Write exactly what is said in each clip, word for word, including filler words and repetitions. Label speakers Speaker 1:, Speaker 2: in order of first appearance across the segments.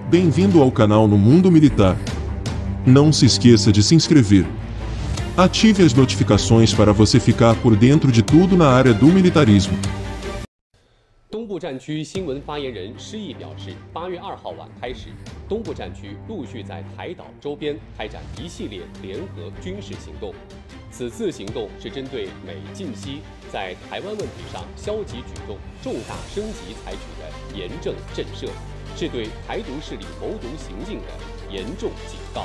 Speaker 1: Bem-vindo ao canal No Mundo Militar. Não se esqueça de se inscrever. Ative as notificações para você ficar por dentro de tudo na área do militarismo.
Speaker 2: 东部战区新闻发言人施毅表示，八月二号晚开始，东部战区陆续在台岛周边开展一系列联合军事行动。此次行动是针对美近西在台湾问题上消极举动重大升级采取的严正震慑，是对台独势力谋独行径的严重警告。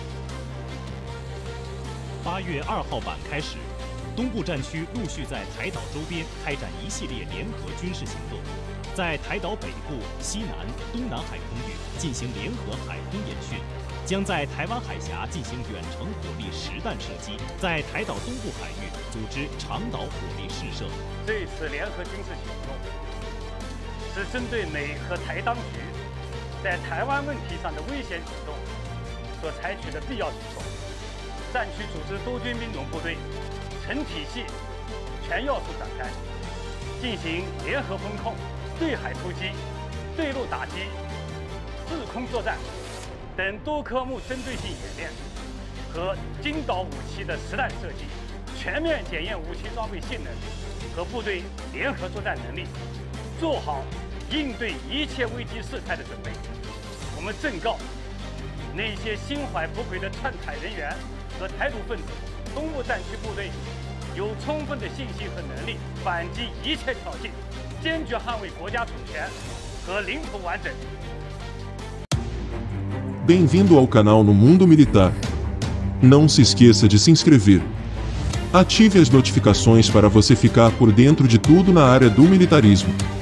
Speaker 3: 八月二号晚开始，东部战区陆续在台岛周边开展一系列联合军事行动，在台岛北部、西南、东南海空域进行联合海空演训，将在台湾海峡进行远程火力实弹射击，在台岛东部海域组织长岛火力试射。
Speaker 4: 这一次联合军事行动是针对美和台当局在台湾问题上的危险举动所采取的必要举措。战区组织多军兵种部队，成体系、全要素展开，进行联合封控、对海突击、对陆打击、制空作战等多科目针对性演练和精导武器的实弹射击，全面检验武器装备性能和部队联合作战能力，做好应对一切危机事态的准备。我们正告那些心怀不轨的篡台人员和台独分子，东部战区部队有充分的信心和能力反击一切挑衅，坚决捍卫国家主权和领土完整。
Speaker 1: Bem-vindo ao canal No Mundo Militar. Não se esqueça de se inscrever. Ative as notificações para você ficar por dentro de tudo na área do militarismo.